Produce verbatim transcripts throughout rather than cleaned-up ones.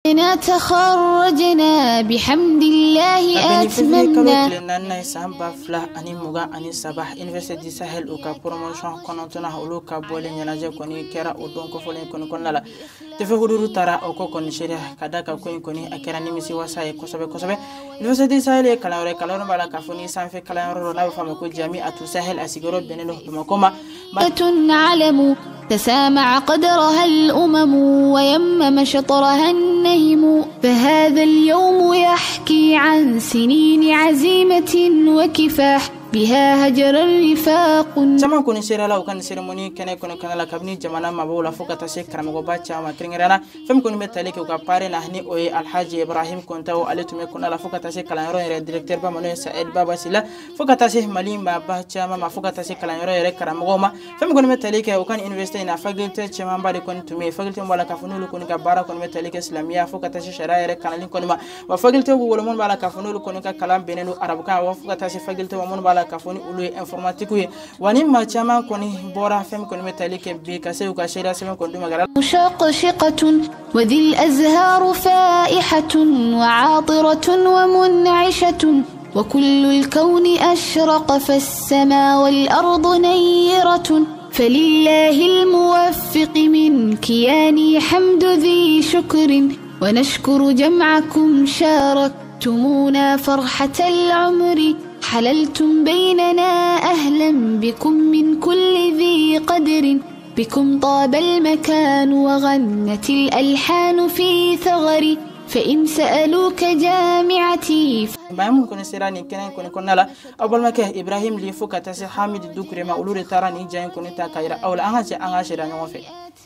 تخرجنا بحمد الله أتممنا. لأننا سامبا فلا أني مغا أني صباح إنفست دي سهل أوكا بروموشن كونتنا أولوكا بولين يناجي كوني كرا أودون كفولين كوني كون لا تفهدو ترى أوكو كوني شريح كداكا كوني كوني أكرا نمسي واساي كوسبه كوسبه إنفست دي سهل كالوري كالوري بالا كافوني سانفي كالوري ناو فامكو جامعة سهل أسيغورو بينلو بمكوما علم تسامع قدرها الأمم ويمم شطرها النهم فهذا اليوم يحكي عن سنين عزيمة وكفاح بها هجر الرفاق. Sama kuni sera la ukan seremoni kene kuni kana la kabni jamana mabula fuka tase karamago bacha ma kringirana fem kuni metale ke ukapare na hani oye Alhaji Ibrahim Kontao aletume kuna la fuka tase kalanyoro ere directeur ba mano Said Baba Sila fuka tase malimba bacha ma fuka tase kalanyoro ere karamago ma fem kuni metale ke ukan investe na faculty chema mbali kuni tume faculty wala kafunulu kuni ka bara kuni metale ke islamia fuka tase sharia ere kanalin kuni ma wa faculty wala mon bala kafunulu kuni ka kalam benenu arabuka wa fuka tase faculty wa mon bala kafoni ulu informatique wani ma chama koni bora fem koni metalike bi kase uka shira sema koni magara شقشقة وذي الأزهار فائحة وعاطرة ومنعشة وكل الكون أشرق فالسماء والأرض نيرة فلله الموفق من كياني حمد ذي شكر ونشكر جمعكم شاركتمونا فرحة العمر حللتم بيننا أهلا بكم من كل ذي قدر بكم طاب المكان وغنت الألحان في ثغري فإن سألوك جامعتي بام كون سيراني كن كون كونلا أول ما كه إبراهيم لي فوق تاسي حامد الدكري ما أولور تراني جاين كون تاكايرا أول أنغاش أنغاش راني وفي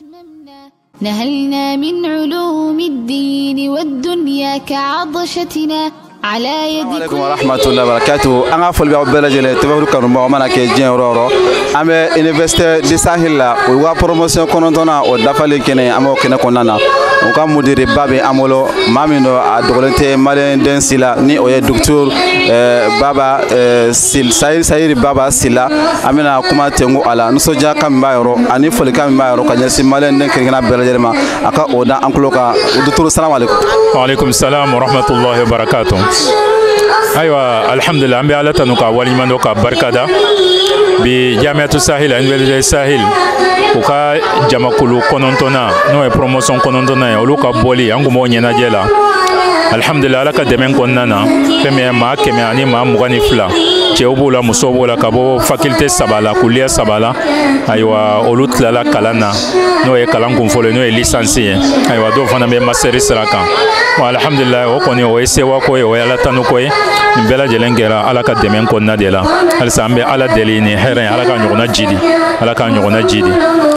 نهلنا من علوم الدين والدنيا كعطشتنا على يد. عليكم ورحمة الله وبركاته. أنا أفضل بلجلة تبغى كرمه وما نكى جين رورو. أنا إنفستر دي ساهلا ووا بروموشن كونتنا ودفع كني أمو كنا كوننا. وكم مدير بابي أمولو مامينو أدولته مالين دنسيلا ني أوي دكتور بابا سيل ساير ساير بابا سيلا أمينا كوما تيمو على نسوجا كم بايرو أني فلي كم بايرو كني سيل مالين دن كنا بلجلة ما أكا أودا أنكلوكا دكتور السلام عليكم. وعليكم السلام ورحمة الله وبركاته. أيوة الحمد لله أمي على تنوكا ولي منوكا بركادا بجامعة الساحل université الساحل وكا جامع كلو كونونتونا نوع promotion كونونتونا ولوكا بولي أنكو مو نيناجيلا الحمد لله لك دمين كوننا كمية ما كمية أني ما مغني فلا تيوبولا مصوبولا كابو فاكولتي سبالا كلية سبالا أيوة أولوت لا كلانا نوع كلام كونفولي نوع ليسانسي أيوة دو فانا بمسيري سراكا والحمد لله وكوني ويسوا كوي ويلا تانو كوي نبلا جلنجرا على كدمين كوننا ديلا هل سامبي على دليني هيرين على كان يغنى جدي على كان يغنى جدي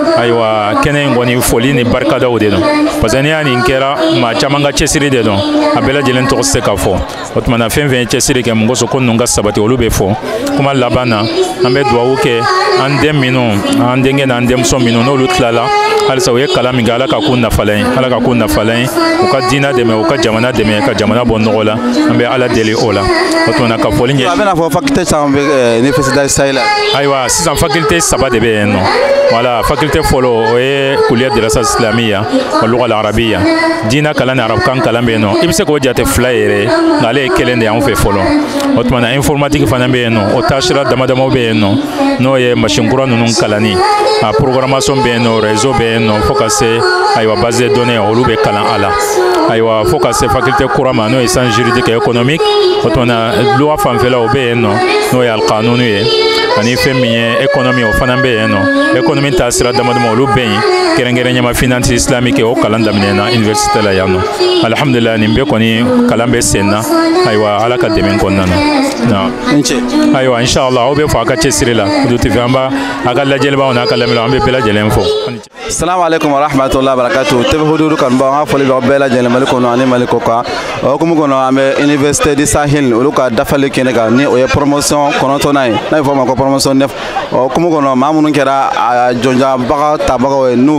أيوة كنا يغني فولي نبارك داو دينو بس أنا يعني إنكرا ما جامعة تشسيري دينو أبلا جلن توسط كافو وتمنى فين فين تشسيري كم غوسو كون نونغا سبتي ولو بيفو كم لابانا أمي دواوكي عندهم منو عندهم عندهم سو منو نو لطلالا هل سوي كلام يقال لك أكون نفلين هل أكون نفلين وكدينا دمي وكجمانا دمي كجمانا بونولا أمي على دلي أولا وتمنى كفولين أبنا فو فاكولتي سام université الساحل أيوة سيزان فاكولتي سبعة دبي إنه ولا فاكولتي فولو هي كلية دراسات إسلامية واللغة العربية دينا كلام عرب كان كلام بينه يمسك وجهة فلاير عليه كلام ده في فولو وتمنى إنفورماتيك فنان بينه وتاشرة دم دم بينه نوع ماشين كورا نون كلاني programmation بينه réseau بينه فوكسي أيوة base de données أولو بكلام على أيوة فوكسي فاكولتي كورا ما نوع إنسان جuridique économique وتمنى لغة فنفلا وبينه نوع القانونية ani femiye economy o fana be eno economy ta sira damadama olu be kerengere nyama finance islamique o kalanda minena université la yano alhamdulillah nimbe koni kalambe senna aywa ala ka demen konnana na inche aywa inshallah o be fa ka chesirila duti famba aga la jelba ona kala melo ambe bela jelen fo assalamu alaykum wa rahmatullahi wa barakatuh tebe hududu kan ba ha foli ba bela jelen maliko no ani maliko ka o kumu kono ambe université du sahel olu ka dafale kenega ni o promotion konoto nay na fo ma ko promotion nef o kumu kono mamunu kera jonja baga tabaga we nu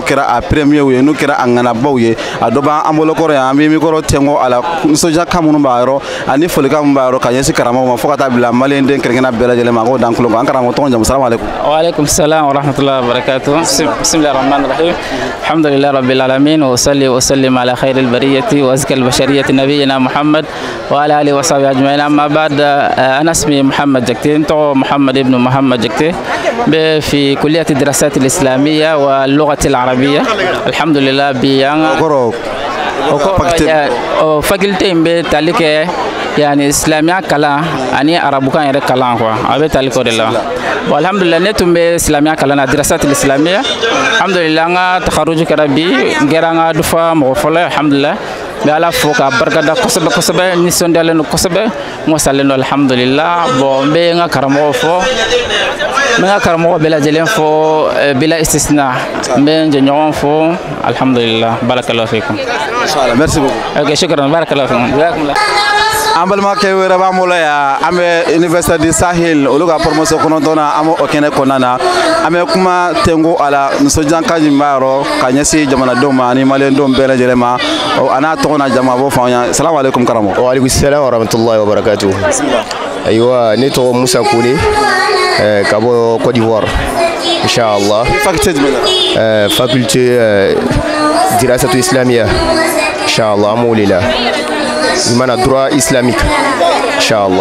kɛra a premier ye n'u kɛra a ŋanabaw ye a dɔ b'an bolo kɔrɔ yan an bɛ mikoro tɛnko a la nisɔndiyakan minnu b'a yɔrɔ ani folikan min b'a yɔrɔ ka ɲɛsin karamɔgɔ ma fo ka taa bila maliyɛnden kɛrɛnkɛrɛnnen bɛɛ lajɛlen ma k'o dan tulo kan an karamɔgɔ tɔgɔ jamu salamu aleykum. وعليكم السلام ورحمة الله وبركاته. بسم الله الرحمن الرحيم. الحمد لله رب العالمين وصلي وسلم على خير البرية وأزكى البشرية نبينا محمد وعلى آله وصحبه أجمعين. أما بعد أنا اسمي محمد جكتي تو محمد ابن محمد جكتي في كلية الدراسات الإسلامية واللغة العربية الحمد لله بيان فاكولتي بتالك يعني إسلامية كلا أني عربو كان يرك كلا هو أبي تالك ودلا والحمد لله نتوم بإسلامية كلا الدراسات الإسلامية الحمد لله أنا تخرج كربي غيرنا دفع مغفلة الحمد لله بألا فوق بركة كسبة كسبة نسون دلنا كسبة مسألة الحمد لله بومبينا كرمو فو منا كرمو بلا جلين فو بلا استثناء بين جنيون فو الحمد لله بارك الله فيكم. Merci beaucoup. Ok, شكرا بارك الله فيكم. ambal ma ke wera ba mola ya ame Université du Sahel oluga promotion kono dona amo okene konana ame kuma tengo ala nsojan kaji maro kanyasi jamana doma ni malen dom bela jelema ana tona jama bo fanya. Assalamu alaikum karamo. Wa alaikum assalam wa rahmatullahi wa barakatuh. Aywa neto Musa Koulé kabo Côte d'Ivoire inshallah. Faculté de faculté dirasatu islamia inshallah amoulila mana droit islamique inshallah.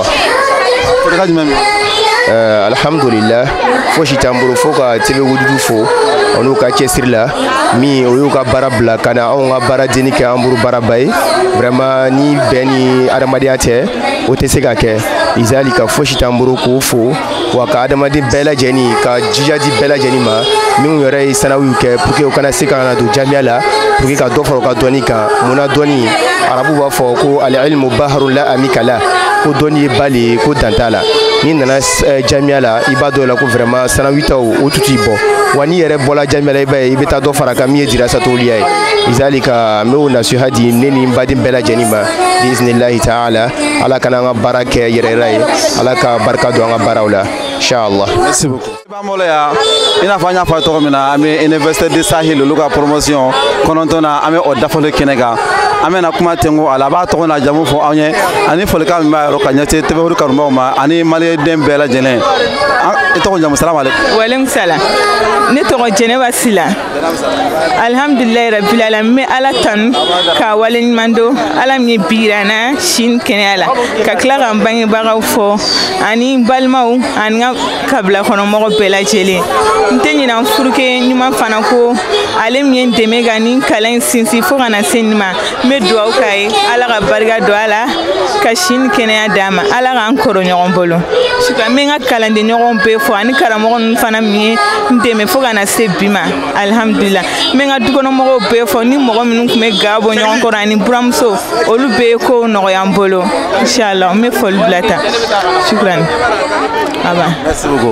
Euh, alhamdulillah fo shitamburu fo ka tebe wududu fo onu ka kesirla mi oyu ka barabla kana on ka baradini ke amburu barabai vraiment ni beni adamadiate o te se ka ke izali ka fo shitamburu ko fo wa ka adamadi bela jeni ka jijadi bela jeni ma mi yore sanawi ke pour que o kana se kana do jamiala pour que ka do fo ka doni ka mona doni arabu ba fo ko al ilmu bahrun la amikala ko doni bali ko dantala ni nana jamia la ibado la ko vraiment sanawita o tuti bo wani yere bola jamia la iba ibeta do faraka mi dirasa to liya izalika me na suhadi neni mbadi bela janima biiznillah taala ala kana baraka yere ray ala ka barka do nga barawla inshallah. Merci beaucoup. Ba mola ya ina fanya fa to mina ame Université du Sahel luga promotion konontona ame o dafole kenega ame na kuma tengo ala ba to na jamu fo anye ani folika mi ba ro kanya te tebe ru karuma ma ani mali dem bela jene to jamu salam alaikum. Wa alaikum salam ne to jene wasila alhamdulillah rabbil alamin ala tan ka walin mando ala mi birana shin kenala ka klara bangi bagaw fo ani balmaw an kabla kono mo bela jele ntenyi na furuke nyuma fana ko ale mi ndeme gani kala sinsi fo kana sinma me do kai ala ga barga do ala ka shin kenya dama ala ga ankoro nyogon bolo suka me nga kala de nyogon be fo ani karamo fana mi ndeme fo kana se bima alhamdulillah me nga dugono mo be fo ni mo minun kume gabo nyogon ko ani buramso olu be ko no yambolo inshallah me fol blata shukran aba. Merci beaucoup.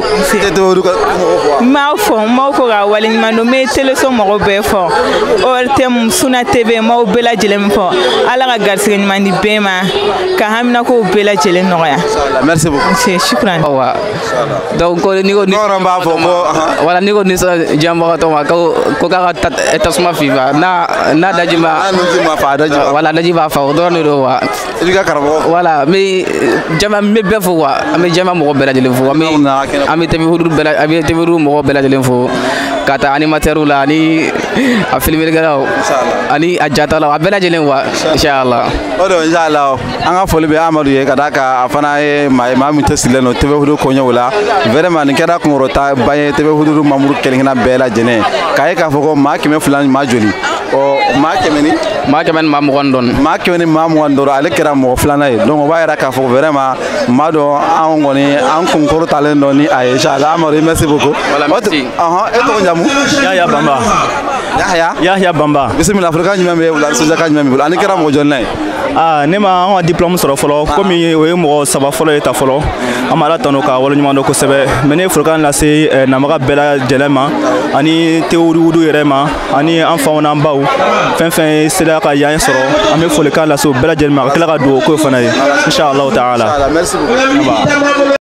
Ma fo ma ko ga walin mano me teleso mo be fo or tem suna tv ma bela jelem fo ala ga garsi ni mani bema ka hamna ko bela jele no ya. Merci beaucoup. C'est shukran. Wa donc ni ko ni ramba fo ko wala ni ko ni jamba to ma ko ko ka etasma fiva na na dajima ma fa dajima wala dajima fa do ni do wa diga karabo wala me jama me be fo wa me jama mo bela jele fo ami ami tebe hudu bela ami tebe ru mo bela jele fo kata animateur la ni a filmer garaw ani ajata la bela jele wa inshallah odo inshallah anga foli be Amadou ye kadaka afana e mai mamu tesile no tebe hudu ko nyola vraiment ni kada ko rota baye tebe hudu mamuru kelingina bela jene kay ka foko ma kime fulan ma joli o ma kemeni ma kemen mam gondon ma kemeni mam gondoro ale kera mo fulana e donc ba yara ka foko vraiment ma do an ngoni an konkoro talen do ni ay inshallah Amadou merci beaucoup. Aha e to njamu Yahya Bamba Yahya Yahya Bamba bismillah afrika nyuma me wala soja ka nyuma me ani kera mo jolnay ah ne ma on diplôme soro folo comme we mo saba folo eta folo amala tano ka wala nyuma do ko sebe mene furkan la se namaga bela jelema ani teori wudu yerema ani enfant on baw fin fin sela ka yan soro ame folo ka la so bela jelema kala ka do ko fana inshallah taala. Merci beaucoup.